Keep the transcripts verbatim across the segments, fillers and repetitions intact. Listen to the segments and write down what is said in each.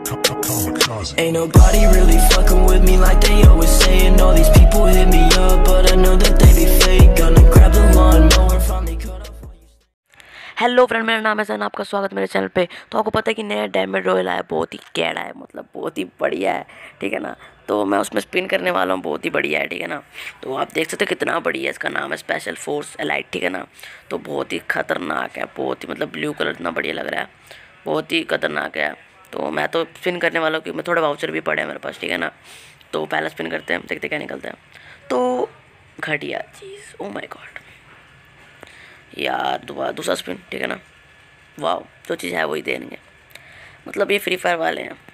Ain't nobody really fucking with me like they always say. And all these people hit me up, but I know that they be fake. Gonna grab the lawnmower, finally cut off all you. Hello friend, मेरा नाम है सन। आपका स्वागत मेरे channel पे। तो आपको पता है कि नया डायमंड रॉयल आया, बहुत ही कैड़ा है, मतलब बहुत ही बढ़िया है, ठीक है ना। तो मैं उसमें स्पिन करने वाला हूँ, बहुत ही बढ़िया है, ठीक है ना। तो आप देख सकते हो कितना बढ़िया है, इसका नाम है स्पेशल फोर्स एलाइट, ठीक है ना। तो बहुत ही खतरनाक है, बहुत ही मतलब ब्लू कलर इतना बढ़िया लग रहा है, बहुत ही खतरनाक है। तो मैं तो स्पिन करने वाला हूँ, क्योंकि मैं थोड़ा वाउचर भी पड़े हैं मेरे पास, ठीक है ना। तो पहला स्पिन करते हैं, देखते क्या निकलता है। तो घटिया चीज़, ओ माय गॉड यार, दोबारा दूसरा स्पिन, ठीक है ना। वाह, जो चीज़ है वही देंगे, मतलब ये फ्री फायर वाले हैं।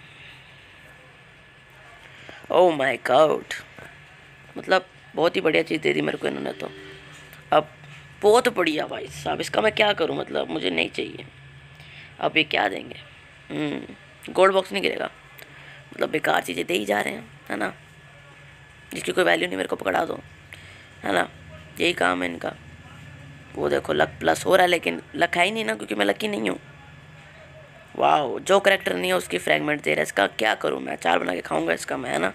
ओह माय गॉड, मतलब बहुत ही बढ़िया चीज़ दे दी मेरे को इन्होंने। तो अब बहुत बढ़िया भाई साहब, इसका मैं क्या करूं, मतलब मुझे नहीं चाहिए। अब ये क्या देंगे? गोल्ड बॉक्स नहीं गिरेगा, मतलब बेकार चीज़ें दे ही जा रहे हैं, है ना, जिसकी कोई वैल्यू नहीं। मेरे को पकड़ा दो, है ना, यही काम है इनका। वो देखो लक प्लस हो रहा है, लेकिन लक है ही नहीं ना, क्योंकि मैं लकी नहीं हूँ। वाह, जो करेक्टर नहीं है उसकी फ्रैगमेंट दे रहा है। इसका क्या करूँ मैं? चार बना के खाऊंगा इसका मैं, है ना।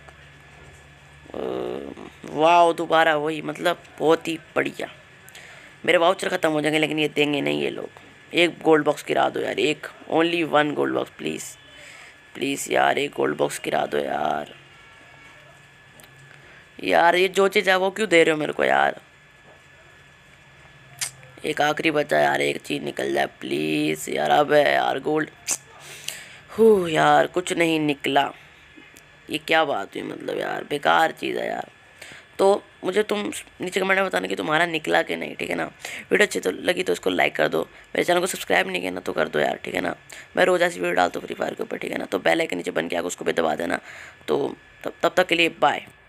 वाह, दोबारा वही, मतलब बहुत ही बढ़िया। मेरे वाउचर ख़त्म हो जाएंगे, लेकिन ये देंगे नहीं ये लोग। एक गोल्ड बॉक्स गिरा दो यार, एक, only one gold box please please यार, एक गोल्ड बॉक्स गिरा दो यार। यार ये जो चीज़ है वो क्यों दे रहे हो मेरे को यार? एक आखिरी बचा यार, एक चीज़ निकल जाए प्लीज़ यार। अब है यार गोल्ड, हूँ यार, कुछ नहीं निकला। ये क्या बात हुई, मतलब यार बेकार चीज़ है यार। तो मुझे तुम नीचे कमेंट में बताना कि तुम्हारा निकला कि नहीं, ठीक है ना। वीडियो अच्छी तो लगी तो इसको लाइक कर दो, मेरे चैनल को सब्सक्राइब नहीं किया ना तो कर दो यार, ठीक है ना। मैं रोज़ ऐसी वीडियो डालता हूँ फ्री फायर के ऊपर, ठीक है ना। तो बेल आइकन नीचे बन के आगे उसको भी दबा देना। तो तब तब तक के लिए बाय।